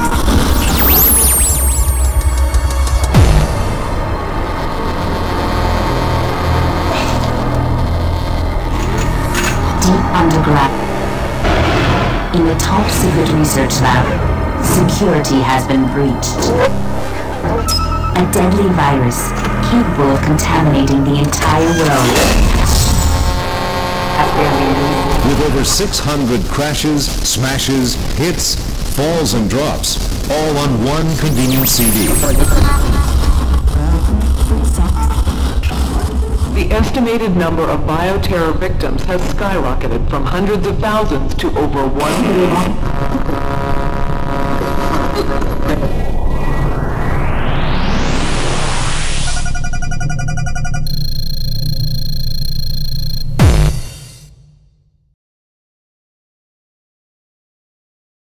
Deep underground. In the top secret research lab, security has been breached. A deadly virus capable of contaminating the entire world. With over 600 crashes, smashes, hits, falls and drops, all on one convenient CD. The estimated number of bioterror victims has skyrocketed from hundreds of thousands to over 1 million.